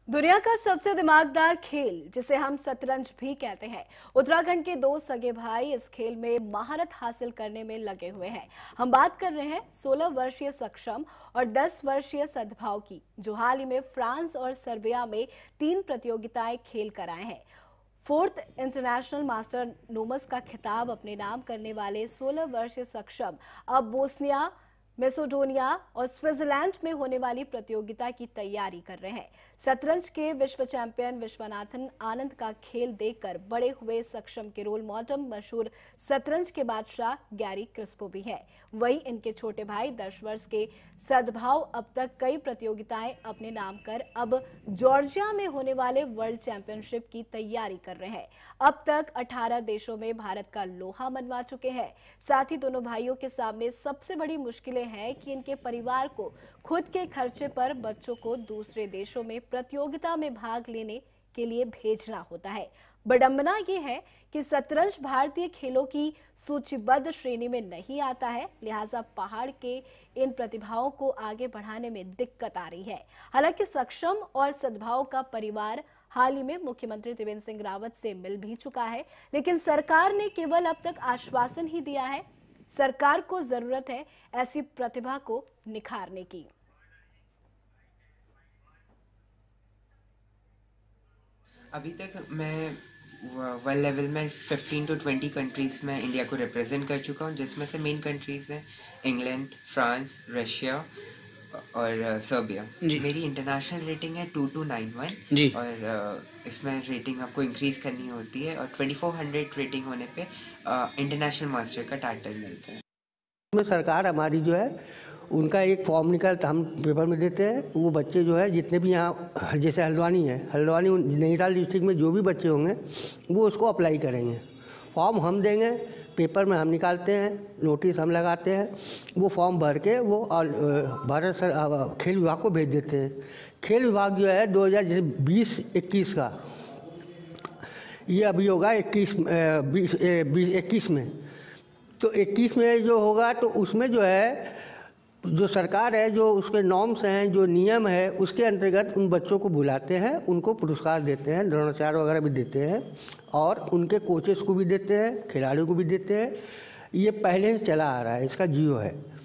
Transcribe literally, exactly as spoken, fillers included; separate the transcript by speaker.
Speaker 1: दुनिया का सबसे दिमागदार खेल जिसे हम शतरंज भी कहते हैं, उत्तराखंड के दो सगे भाई इस खेल में महारत हासिल करने में लगे हुए हैं। हम बात कर रहे हैं सोलह वर्षीय सक्षम और दस वर्षीय सद्भाव की, जो हाल ही में फ्रांस और सर्बिया में तीन प्रतियोगिताएं खेल कर आए हैं। फोर्थ इंटरनेशनल मास्टर नोमस का खिताब अपने नाम करने वाले सोलह वर्षीय सक्षम अब बोस्निया, मैसेडोनिया और स्विट्जरलैंड में होने वाली प्रतियोगिता की तैयारी कर रहे हैं। शतरंज के विश्व चैंपियन विश्वनाथन आनंद का खेल देखकर बड़े हुए सक्षम के रोल मॉडल मशहूर शतरंज के बादशाह गैरी क्रिस्पो भी है। वहीं इनके छोटे भाई दस वर्ष के सद्भाव अब तक कई प्रतियोगिताएं अपने नाम कर अब जॉर्जिया में होने वाले वर्ल्ड चैंपियनशिप की तैयारी कर रहे हैं। अब तक अठारह देशों में भारत का लोहा मनवा चुके हैं। साथ ही दोनों भाइयों के सामने सबसे बड़ी मुश्किलें है कि इनके परिवार को खुद के खर्चे पर बच्चों को दूसरे देशों में प्रतियोगिता में भाग लेने के लिए भेजना होता है। विडंबना ये है कि शतरंज भारतीय खेलों की सूचीबद्ध श्रेणी में नहीं आता है, लिहाजा पहाड़ के इन प्रतिभाओं को आगे बढ़ाने में दिक्कत आ रही है। हालांकि सक्षम और सद्भाव का परिवार हाल ही में मुख्यमंत्री त्रिवेंद्र सिंह रावत से मिल भी चुका है, लेकिन सरकार ने केवल अब तक आश्वासन ही दिया है। सरकार को जरूरत है ऐसी प्रतिभा को निखारने की।
Speaker 2: अभी तक मैं वर्ल्ड लेवल में फिफ्टीन टू ट्वेंटी कंट्रीज में इंडिया को रिप्रेजेंट कर चुका हूँ, जिसमें से मेन कंट्रीज हैं इंग्लैंड, फ्रांस, रशिया और सर्बिया। मेरी इंटरनेशनल रेटिंग है टू टू नाइन वन और इसमें रेटिंग आपको इंक्रीज करनी होती है और ट्वेंटी फोर हंड्रेड रेटिंग होने पे इंटरनेशनल मास्टर का टाइटल मिलता है।
Speaker 3: में सरकार हमारी जो है उनका एक फॉर्म निकालता, हम पेपर में देते हैं। वो बच्चे जो है जितने भी यहाँ जैसे हल्द्वानी है, हल्द्वानी नैनीताल डिस्ट्रिक्ट में जो भी बच्चे होंगे वो उसको अप्लाई करेंगे। फॉर्म हम देंगे, पेपर में हम निकालते हैं, नोटिस हम लगाते हैं, वो फॉर्म भर के वो भारत सर खेल विभाग को भेज देते हैं। खेल विभाग जो है दो हज़ार जैसे बीस इक्कीस का ये अभी होगा इक्कीस बीस बीस इक्कीस में, तो इक्कीस में जो होगा तो उसमें जो है जो सरकार है, जो उसके नॉर्म्स हैं, जो नियम है, उसके अंतर्गत उन बच्चों को बुलाते हैं, उनको पुरस्कार देते हैं, द्रोणाचार्य वगैरह भी देते हैं और उनके कोचेस को भी देते हैं, खिलाड़ियों को भी देते हैं। ये पहले से चला आ रहा है, इसका जियो है।